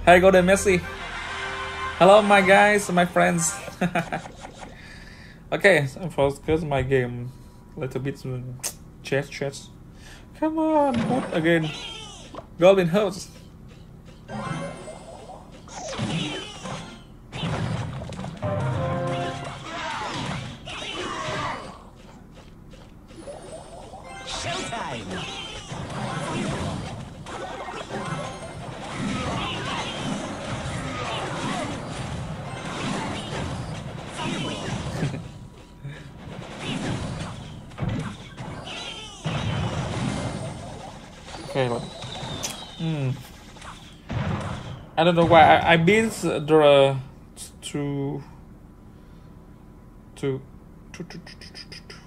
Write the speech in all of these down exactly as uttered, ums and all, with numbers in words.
Hey, Golden Messi. Hello, my guys, my friends. Okay, so focus my game. Little bit chess, chess. Come on, put again. Golden House. Okay, hmm. I don't know why I, I beat the to to to to to to to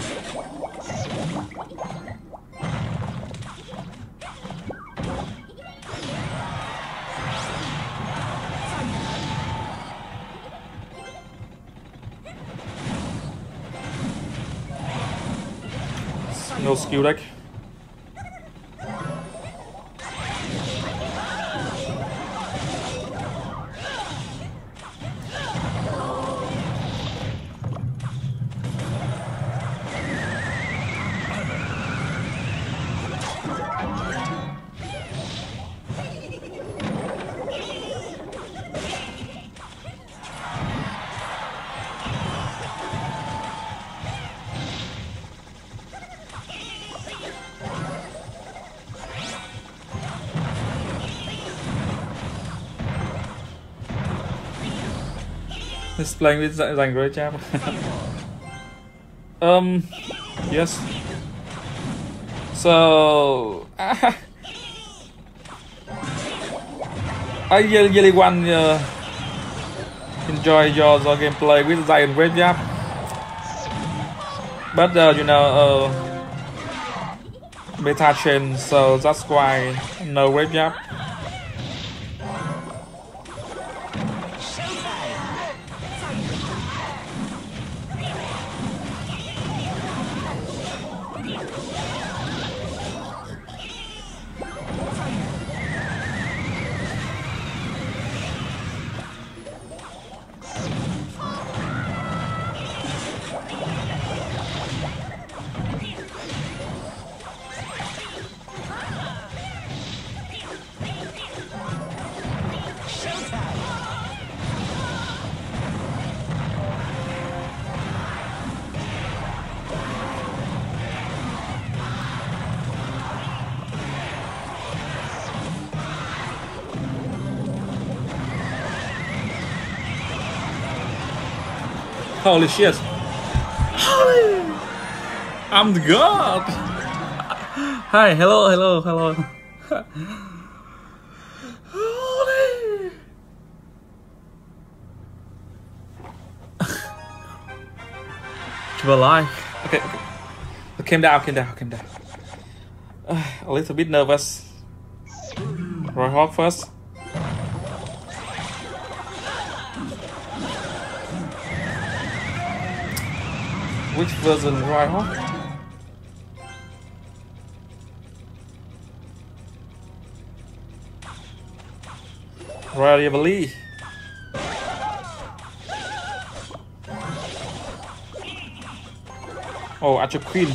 no skill deck. He's playing with Zang great job. um, yes. So I really want uh, enjoy your, your gameplay with Zang great job, but uh, you know, uh, beta change, so that's why no great job. Holy shit! Holy! I'm the god! Hi, hello, hello, hello. Holy! Keep alive. Okay, okay. Calm down, calm down, calm down. Uh, a little bit nervous. Roy Hawk first. Which version, Roy Hawk? Reliably. Oh, Archer Queen.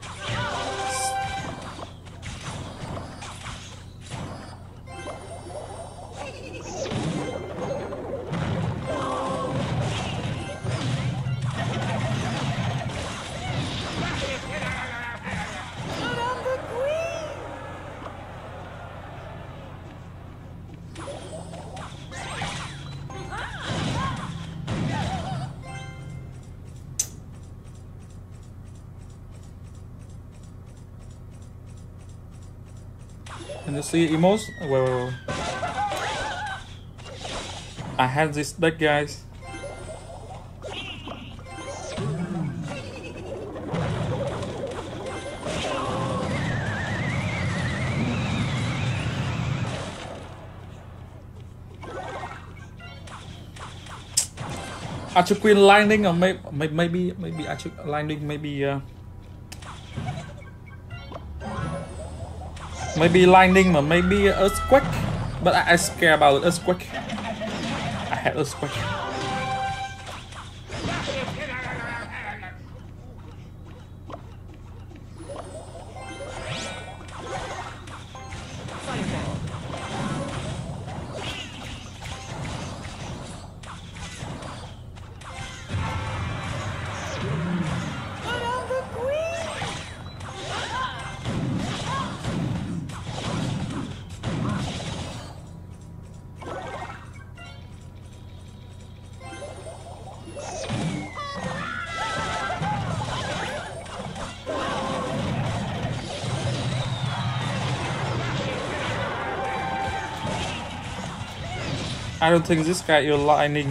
Can you see emotes? Wait, wait, wait. I had this deck, guys. Archer Queen Lightning, or maybe maybe maybe Archer Lightning, maybe uh, maybe Lightning, or maybe Earthquake. But I, I scared about earthquake. I had earthquake. I don't think this guy is lightning.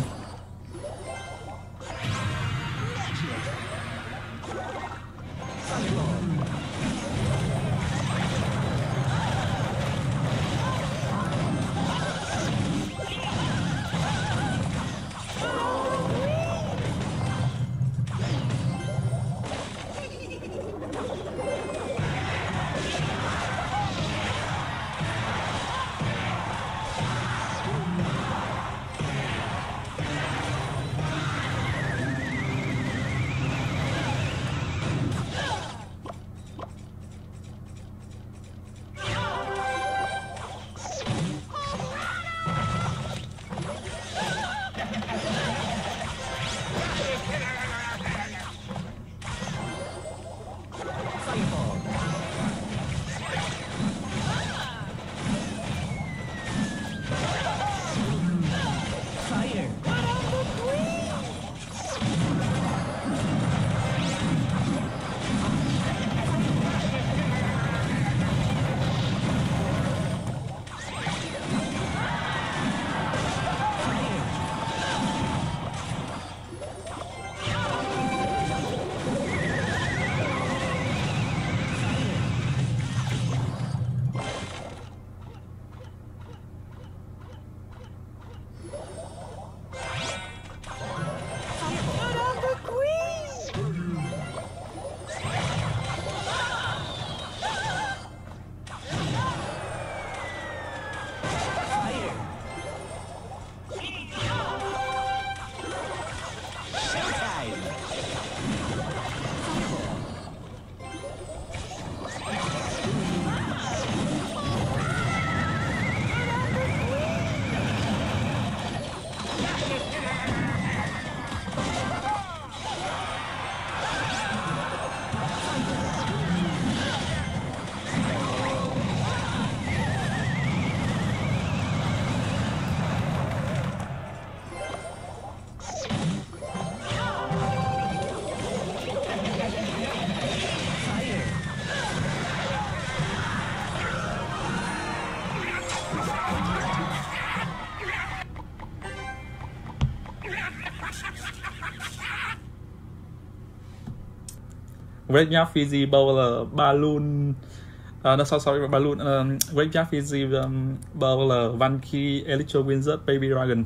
Graveyard Fizzy Bowler Balloon. Uh, no, sorry, sorry, Balloon. Um, Graveyard Fizzy um, Bowler Vanky Electro Wizard Baby Dragon.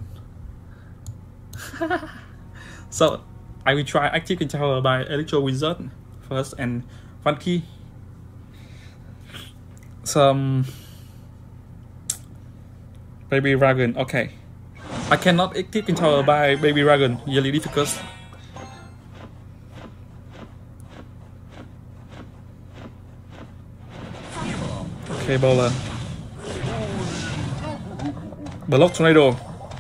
So I will try Active Control by Electro Wizard first and Vanky. Some Baby Dragon. Okay, I cannot Active Control by Baby Dragon. Really difficult. Okay, Bowler. Block Tornado.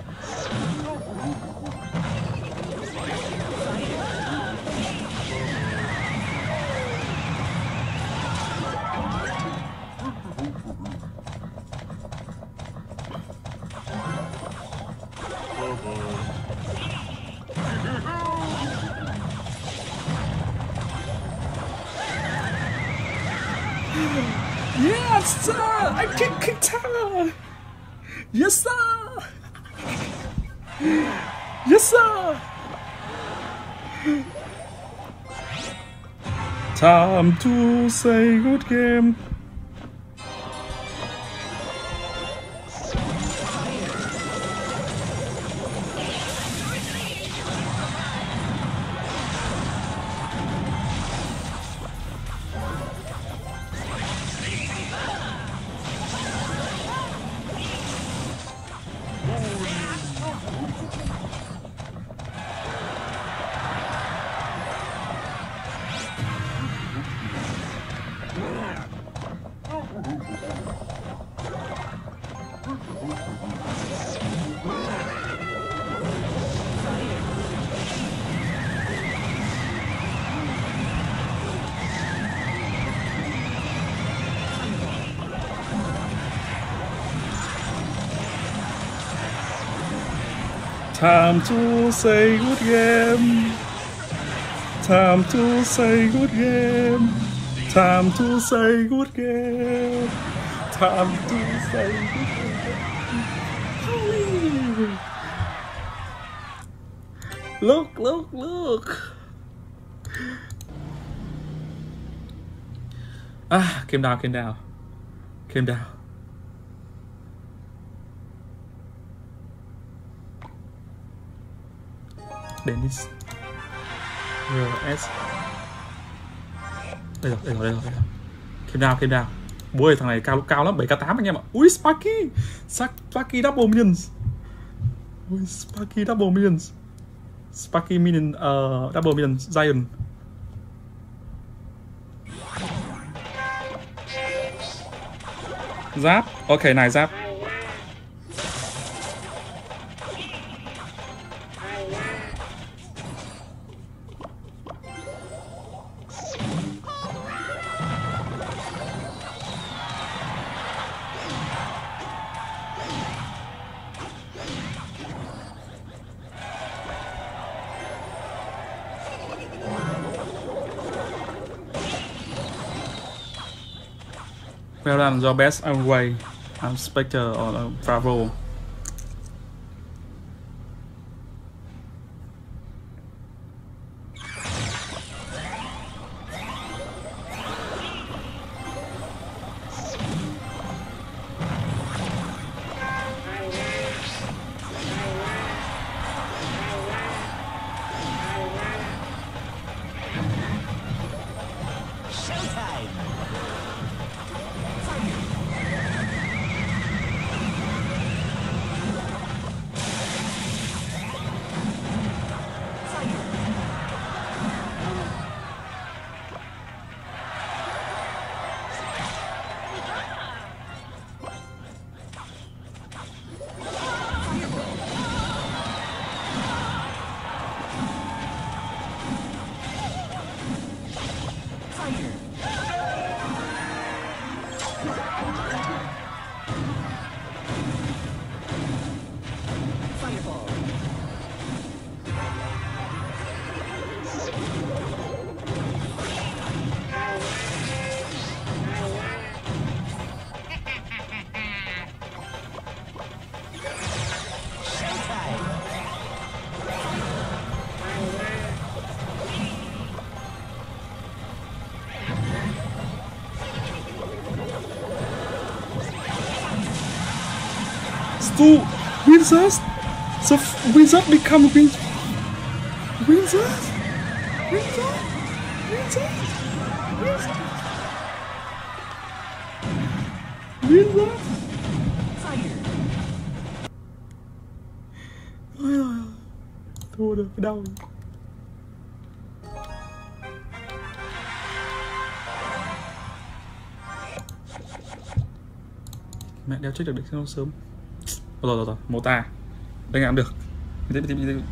Yes, sir! I can guitar! Yes, sir! Yes, sir! Time to say good game. Time to say good game. Time to say good game. Time to say good game. Time to say good game. Look, look, look. Ah, came down, came down. Came down. Dennis rờ ét. Đây rồi, đây rồi, đây rồi, đây rồi. Came down, came down. Ui, thằng này cao cao lắm, bảy k tám anh em ạ. Ui, Sparky. Sparky double minions. Ui, Sparky double minions. Sparky minion, uh, double minion giant. Giáp, ok này giáp. Well done, your best away. I'm Spectre or uh, Bravo. Stu, Wizard, so Wizard become Wizard, Wizard, Wizard, Wizard, Wizard, Wizard. Ôi ơi, thua được cái đau. Mẹ đeo chết được được không sớm. Rồi rồi rồi, mô ta. Đây làm được. Đi đi đi đi.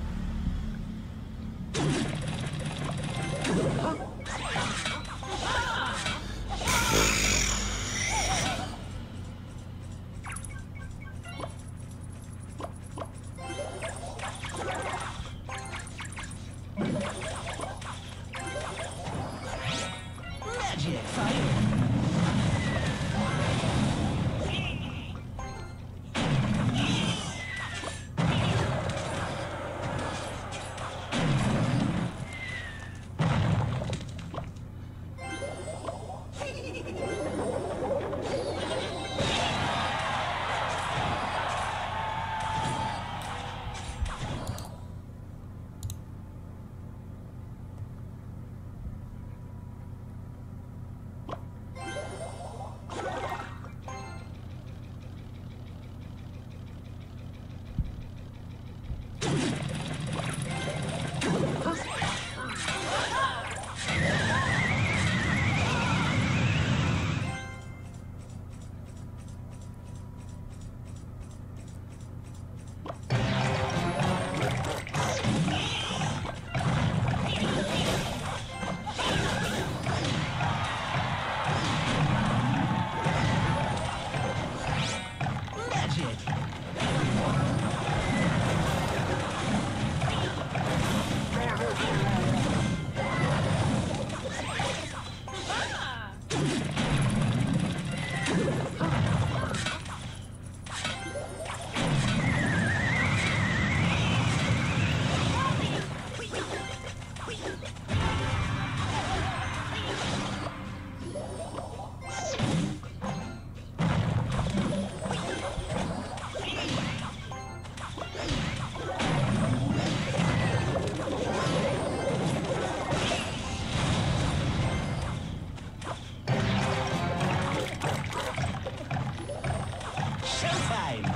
Showtime.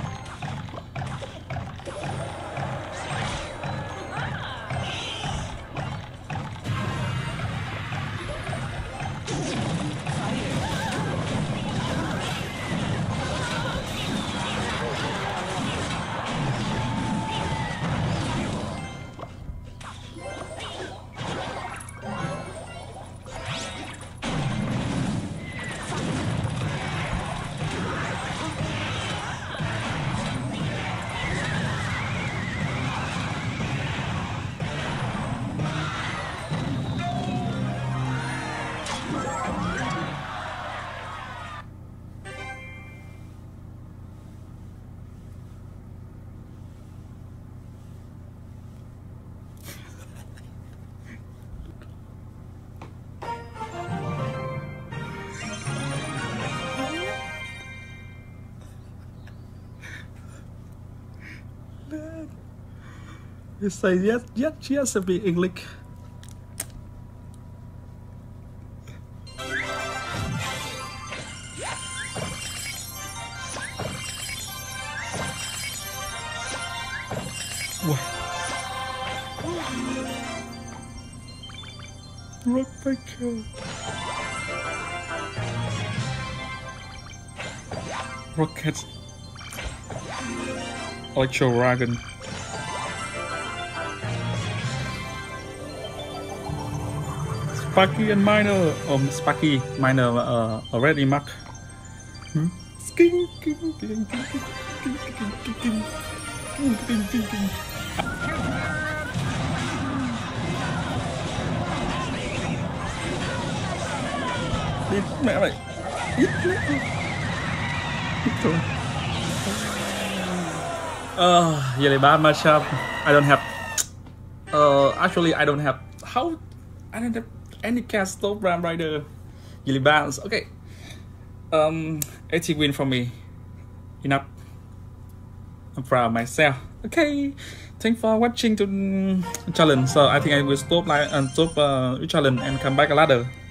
You say yes, yes, yes, be English. What? Rocket. Rocket. Electro Dragon. Sparky and Minor, um, Sparky, Minor, uh, already marked. Hmm? Sking, king, king, king, king, king, king, king, king, king, king, king. Đi mẹ mày. Uh, really bad matchup. I don't have. Uh, actually, I don't have. How? I don't have any cast stop Ram Rider. Really bad. Okay. Um, eighty win for me. Enough. I'm proud of myself. Okay. Thanks for watching to challenge. So I think I will stop like and stop uh, challenge and come back later.